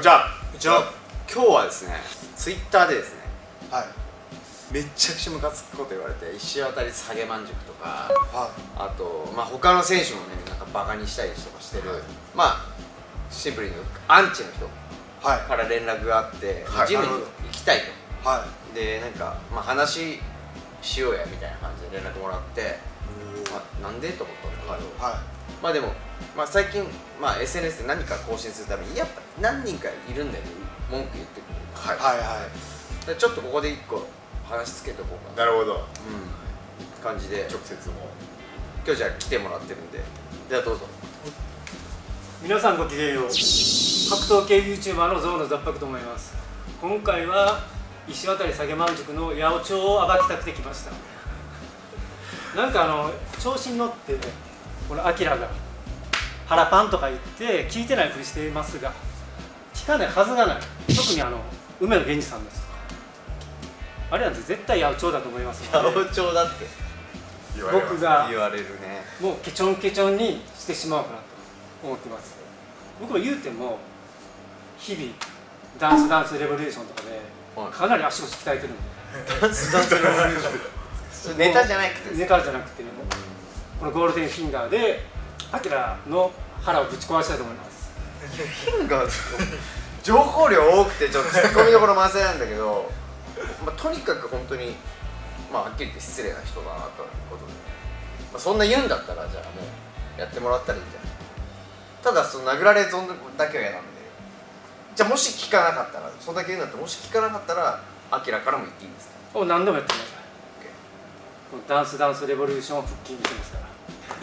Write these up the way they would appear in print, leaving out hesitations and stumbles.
ちは。 今日はですね、ツイッターでですね、 はい。 めっちゃくちゃムカつくこと言われて、石渡下げ満塾とか、 はい。 あと他の選手もね、なんかバカにしたりとかしてる、 はい、 シンプルにアンチの人から連絡があって、 はい、 ジムに行きたいと。 はい。 で、なんか話しようやみたいな感じで連絡もらって、なんでと思ったんだけど、はい、でも、最近、SNS で何か更新するためにやっぱ何人かいるんだよね、文句言ってくる。 はいはいはい。ちょっとここで一個話つけておこうかな。なるほど。 感じで直接も今日じゃあ来てもらってるんで、じゃあどうぞ。 皆さんごきげんよう。格闘系 YouTuber のゾウの雑白と思います。今回は石渡下げ満塾の八百長を暴きたくてきました。なんか調子に乗ってね、このアキラが腹パンとか言って聞いてないふりしていますが、聞かないはずがない。特に梅野源氏さんですとか、あれなんて絶対八百長だと思いますので、 八百長だって僕が言われるね。 もうケチョンケチョンにしてしまおうかなと思ってます。僕も言うても日々ダンスレボリューションとかでかなり足腰鍛えてるんで。 ダンスレボリューションネタじゃなくて、 ネタじゃなくて、このゴールデンフィンガーでアキラの腹をぶち壊したいと思います。 フィンガー情報量多くてちょっとツッコミどころ満載なんだけど、とにかく本当にはっきり言って失礼な人だなということで、そんな言うんだったらじゃあもうやってもらったらいいんじゃない。ただその殴られ損だけは嫌なんで、じゃあもし聞かなかったら、そんだけ言うんだったら、もし聞かなかったらアキラからも言っていいんですか。 何でもやってください。ダンスレボリューションを腹筋にしてますから。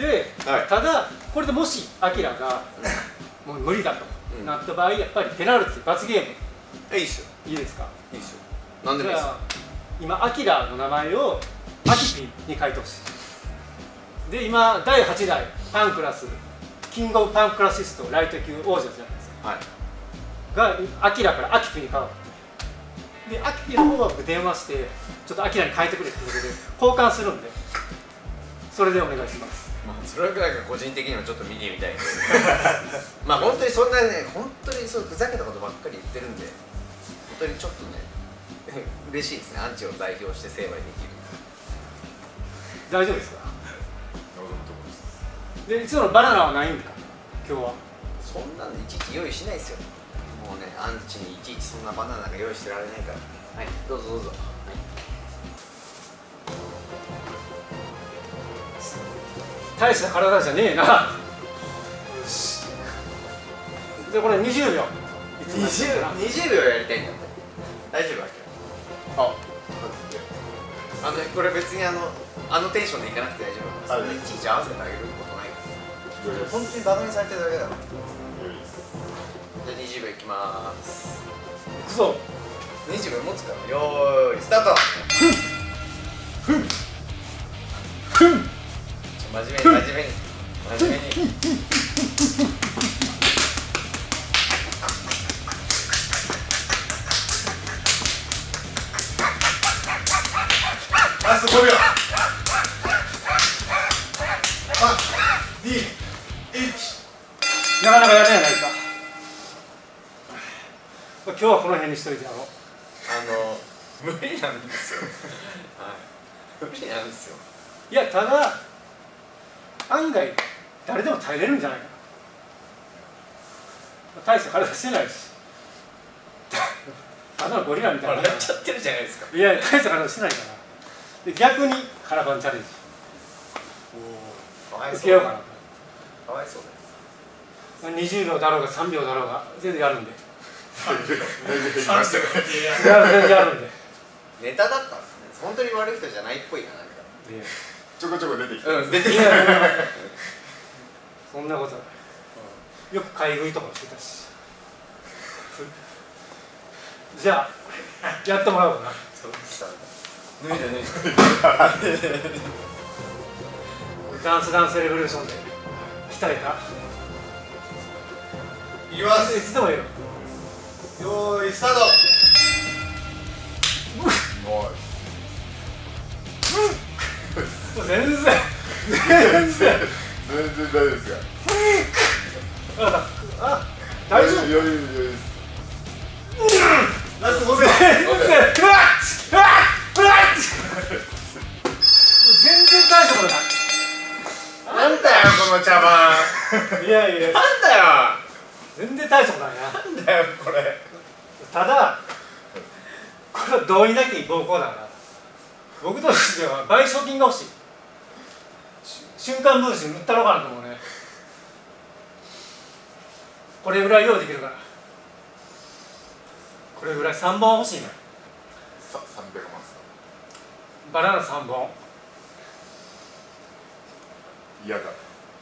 で、ただこれでもしアキラがもう無理だとなった場合、やっぱりペナルティ罰ゲーム。 いいっすよ。 いいですか。 いいっすよ。何でもいいですよ。 今アキラの名前をアキピに書いてほしい。で、今第8代パンクラスキングオブパンクラシストライト級王者じゃないですか、はい、がアキラからアキピに変わって、でアキピの方は僕電話してちょっとアキラに変えてくれってことで交換するんで、それでお願いします。 それぐらいが個人的にはちょっと見てみたいです本当にそんなね、本当にそうふざけたことばっかり言ってるんで、本当にちょっとね嬉しいですね。アンチを代表して成敗できる。 大丈夫ですか。で、いつものバナナはないんか今日は。 そんなのいちいち用意しないですよ。もうね、アンチにいちいちそんなバナナが用意してられないから。はい、どうぞどうぞ。はい、 大した体じゃねえな。で、これ20秒 20秒やりたいんだって。大丈夫だっけ。これ別にあのテンションでいかなくて大丈夫。そんないちいち合わせてあげることないから。本当にバカにされてるだけだから。じゃあ20秒いきまーす。 いくぞ。 20秒持つから。よーいスタート。真面目にラスト5秒。3、2、1。 なかなかやれないか。今日はこの辺にしといてやろう。 無理なんですよ。はい、無理なんですよ。 いや、ただ案外誰でも耐えれるんじゃないかな。大した体してないし、ただのゴリラみたいな。 やっちゃってるじゃないですか。 いや、大した体してないから。で、逆に腹パンチャレンジ受けようかなと。 かわいそうだよ。 20秒だろうが3秒だろうが全然やるんで。 全然やるんで。 ネタだったんですね。本当に悪い人じゃないっぽいな、なんか。 ちょこちょこ出てきた。 出てきた。 そんなことない。よく買い食いとかしてたし。じゃあやってもらおうかな。脱いでダンスレボリューションで鍛えた。 いきます。 いつでもいいよ。 よーいスタート。 全然大丈夫ですか。 あ、大丈夫。 余裕です。 やいや、 なんだよ全然大したことないな。 なんだよこれ。 ただこれは同意なき暴行だから、僕としては賠償金が欲しい。瞬間分子塗ったろうかなと思うね。これぐらい用意できるから、これぐらい3本欲しいね。 300万ですか。 バナナ3本。 嫌だ。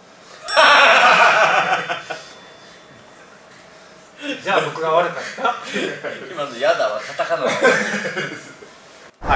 じゃあ僕が悪かった。 今の嫌だわ、カタカナはい、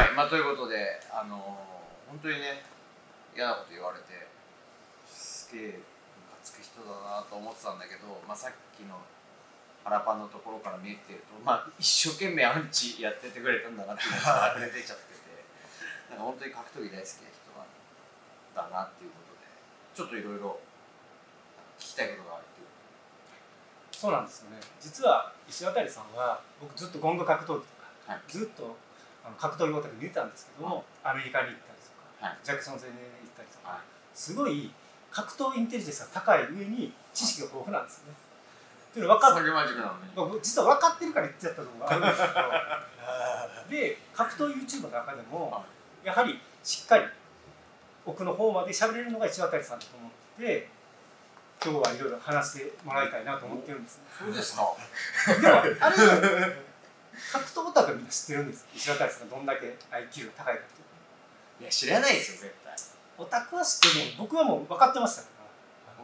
まあということで本当にね嫌なこと言われてすげえムカつく人だなと思ってたんだけど、まあ、さっきの腹パンのところから見えてると、まあ、一生懸命アンチやっててくれたんだなっていうのが溢れ出ちゃってて、なんか本当に格闘技大好きな人なんだなっていうことで、ちょっといろいろ聞きたいことがあるっていう。 そうなんですよね。実は石渡さんは僕ずっとゴング格闘技とか、ずっと格闘技オタク見てたんですけども、アメリカに行ったりとか、ジャクソン戦に行ったりとか、すごい格闘インテリジェンスが高い上に知識が豊富なんですよね。っていうの分かって、実は分かってるから言っちゃったところがあるんですけどで、格闘 YouTuber の中でもやはりしっかり奥の方まで喋れるのが石渡さんだと思って今日はいろいろ話してもらいたいなと思ってるんですね。 そうですか。 でもあれ格闘オタクはみんな知ってるんです。石渡さんがどんだけ IQ が高いかっていう。 いや知らないですよ絶対。 オタクは知ってる。僕はもう分かってましたから。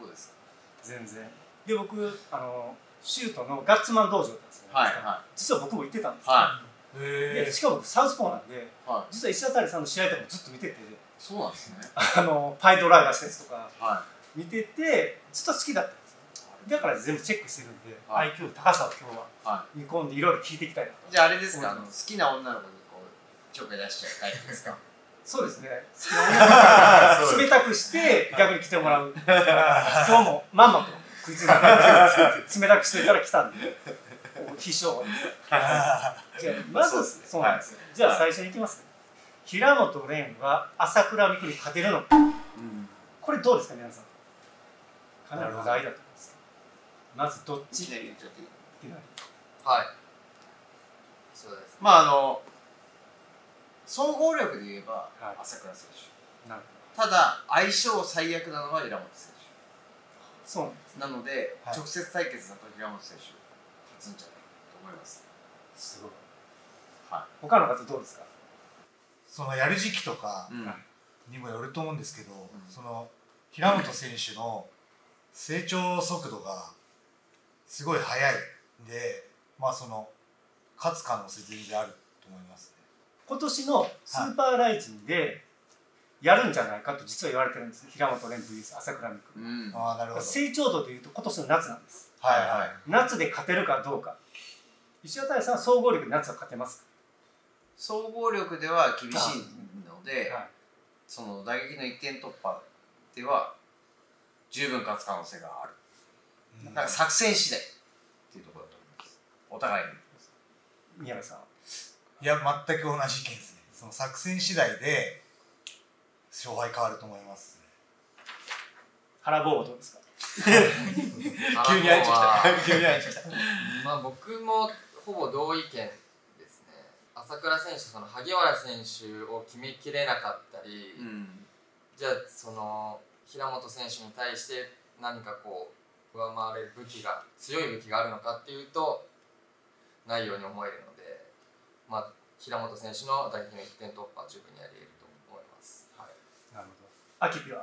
そうですか。 全然。で僕シュートのガッツマン道場だったんですよ、ね。実は僕も行ってたんですよ。でしかも僕サウスポーなんで、実は石渡さんの試合とかもずっと見てて。 そうなんですね。 パイドライバーしたやつとか見ててずっと好きだったんですよ。だから全部チェックしてるんで、IQ の高さを今日は見込んでいろいろ聞いていきたいなと。 じゃああれですか、好きな女の子にこうちょっかい出しちゃうタイプですか。 そうですね。好きな女の子冷たくして逆に来てもらう。今日もまんまと食いついた冷たくしてから来たんで必勝です。じゃあまずそうなんですよ。じゃあ最初にいきますね。平本蓮は朝倉未来に勝てるのか。これどうですか皆さん。かなり話題だと思います。まずどっち？いきなり言っちゃっていい？ はい。そうです。まあ総合力で言えば朝倉選手。なるほど。ただ相性最悪なのは平本選手。 そうなんです。 なので直接対決だと平本選手勝つんじゃないかと思います。 すごい。 はい。 他の方どうですか？ そのやる時期とかにもよると思うんですけど、その平本選手の成長速度がすごい速いんで、まあその勝つ可能性全然あると思いますね。 今年のスーパーライジンでやるんじゃないかと実は言われてるんですね。平本蓮 vs 朝倉未来。 ああなるほど。 成長度でいうと今年の夏なんです。 はいはい。 夏で勝てるかどうか。石渡さんは総合力で夏は勝てますか？ 総合力では厳しいので、その打撃の一点突破では十分勝つ可能性がある。だから作戦次第っていうところだと思います。お互いに。 宮部さん。 いや全く同じ意見ですね。その作戦次第で勝敗変わると思います。 原坊はどうですか？ 急に入ってきた。急に入ってきた。まあ僕もほぼ同意見ですね。朝倉選手、その萩原選手を決めきれなかったり、じゃあその平本選手に対して何かこう上回れる強い武器があるのかっていうとないように思えるので、まあ平本選手の打撃の一点突破は十分にあり得ると思います。はい。 なるほど。アキピは。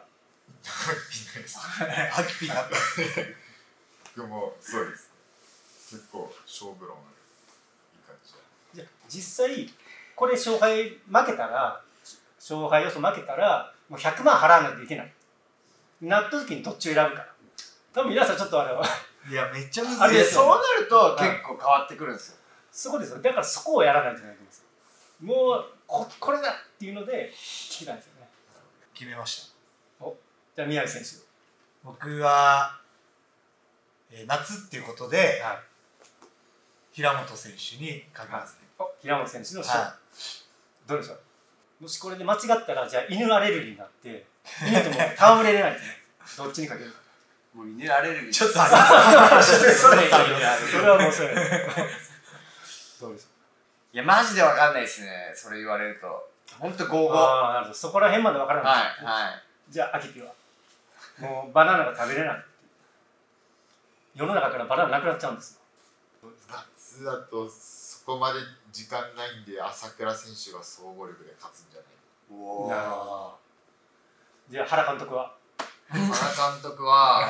アキピが。 僕もそうです。結構勝負論ある。いい感じだ。 じゃあ実際これ勝敗予想負けたらもう100万払わないといけない。なった時にどっちを選ぶか。多分皆さんちょっといやめっちゃ難しい。 そうなると結構変わってくるんですよ。 そこですよ。だからそこをやらないといけないと思うんですよ。もうこれだっていうので聞きたいんですよね。 決めました。 お、じゃあ宮城選手。 僕は、夏っていうことで、平本選手にかけますね。 平本選手の勝負。どうでしょう。もしこれで間違ったらじゃあ犬アレルギーになって犬とも戯れれないですね。どっちにかけるか。 もう犬アレルギーちょっとありますそれはもうそれ。どうですか。 いやマジでわかんないですね、それ言われると。ほんとゴーゴー。 ああ、なるほど。そこら辺までわからない。 はいはい。 じゃあ、アキピはもうバナナが食べれない。世の中からバナナなくなっちゃうんですよ。 夏だとそこまで時間ないんで朝倉選手が総合力で勝つんじゃない。 おなるほど。じゃあ、原監督は原監督は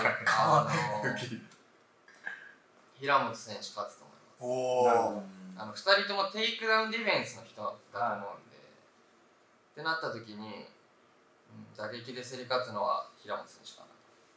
平本選手勝つと思います。 おなるほど。 2人ともテイクダウンディフェンスの人だと思うんで、ってなった時に、打撃で競り勝つのは平本選手かな。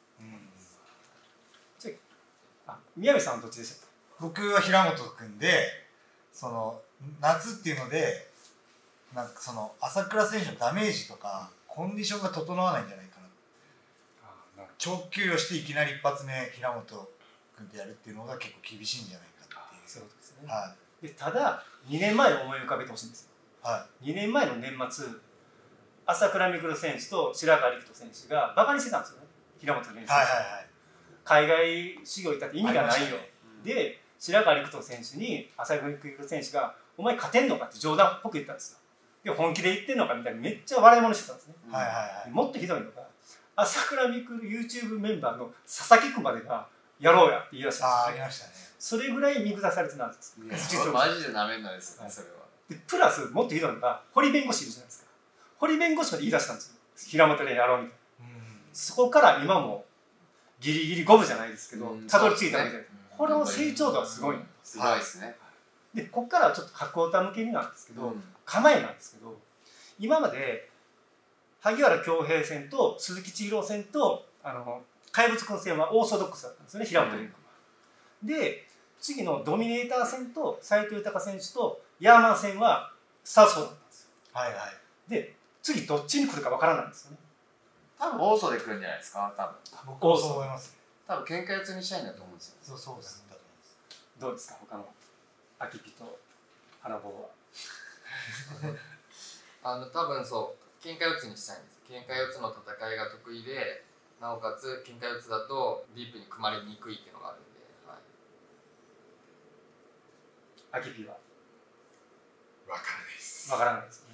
宮部さんはどっちでしたか。 僕は平本君で、その夏っていうのでなんかその朝倉選手のダメージとかコンディションが整わないんじゃないかな。長休養していきなり一発目平本君とやるっていうのが結構厳しいんじゃないかっていう。 そういうことですね。 はでただ2年前を思い浮かべてほしいんですよ。 いは 2年前の年末、朝倉未来選手と白川陸斗選手がバカにしてたんですよね、平本選手。 はいはい海外修行行ったって意味がないよ、 ありましたね。 で白川陸斗選手に朝倉未来選手が「お前勝てんのか?」って冗談っぽく言ったんですよ。で本気で言ってんのかみたいにめっちゃ笑い物してたんですね。 はいはいはい。 もっとひどいのが朝倉未来 YouTube メンバーの佐々木君までが「やろうや」って言い出したああ、 んですよ。 ありましたね。 それぐらい見下されてたんです。 いやそれマジでなめんなですよね、それは。 でプラスもっとひどいのが堀弁護士いるじゃないですか。堀弁護士まで言い出したんですよ、平本でやろうみたいな。そこから今もギリギリ五分じゃないですけどたどり着いたわけで、これの成長度はすごいんです。 すごいですね。 でここからはちょっと角オタ向けになんですけど、構えなんですけど、今まで萩原恭平戦と鈴木千尋戦と怪物君戦はオーソドックスだったんですよね、平本君は。で次のドミネーター戦と斉藤豊選手とヤーマン戦はサウスポーだったんですよ。 はいはい。 で次どっちに来るかわからないんですよね。 多分オーソで来るんじゃないですか、多分。 僕もそう思います。 多分喧嘩四つにしたいんだと思うんですよ。 そうです。だと思います。 どうですか他のアキピと原坊は。 多分そう喧嘩四つにしたいんです。喧嘩四つの戦いが得意で、なおかつ喧嘩四つだとディープに組まれにくいっていうのがあるんで、 アキピはわからないです。 わからないですよね。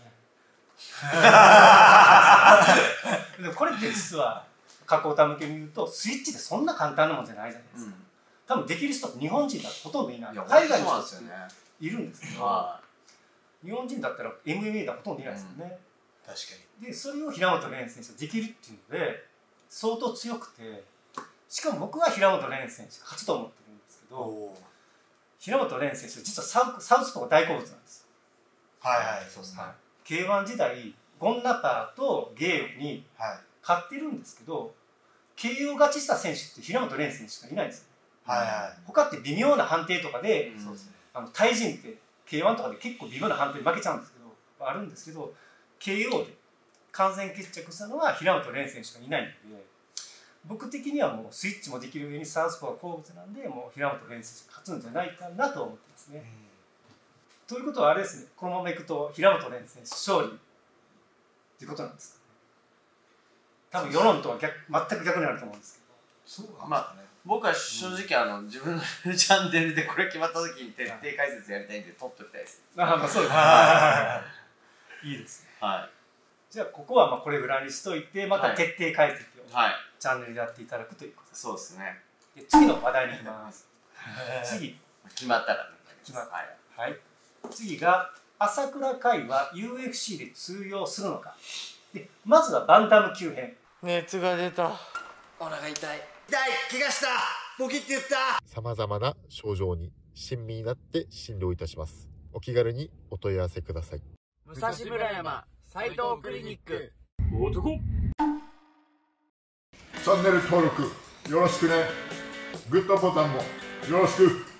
でもこれって実は加工タ向けに言うとスイッチでそんな簡単なもんじゃないじゃないですか。多分できる人って日本人だとほとんどいない。海外の人っているんですけど、日本人だったら MMA だとほとんどいないですよね。 確かでそれを平本蓮選手ができるっていうので相当強くて、しかも僕は平本蓮選手が勝つと思ってるんですけど、平本蓮選手実はサウスポーが大好物なんですよ。 はいはい、そうですね。 K1 時代ゴンナパーとゲームに勝ってるんですけど、KO 勝ちした選手って平本蓮選手しかいないんですよ。 はいはい。 他って微妙な判定とかで、タイ人って K1 とかで結構微妙な判定で負けちゃうんですけど、あるんですけど KO で完全決着したのは平本蓮選手しかいないので、僕的にはもうスイッチもできる上にサウスポーが好物なんで、もう平本蓮選手が勝つんじゃないかなと思ってますね。ということはあれですね、このままいくと平本蓮選手勝利っていうことなんですかね。多分世論とは全く逆になると思うんですけど。 まあ僕は正直自分のチャンネルでこれ決まった時に徹底解説やりたいんで撮っときたいです。 まあそうですね。いいですね。 はい。 じゃあここはまあこれぐらいにしといて、また徹底解説をチャンネルでやっていただくということです。 そうですね。 で次の話題に行きます。次決まったら決まった。はい。次が朝倉海は UFC で通用するのか。でまずはバンタム級編。 熱が出た。お腹痛い。 痛い、怪我した、ボキって言った。 さまざまな症状に親身になって診療いたします。お気軽にお問い合わせください。 武蔵村山斉藤クリニック。 男。 チャンネル登録よろしくね。グッドボタンもよろしく。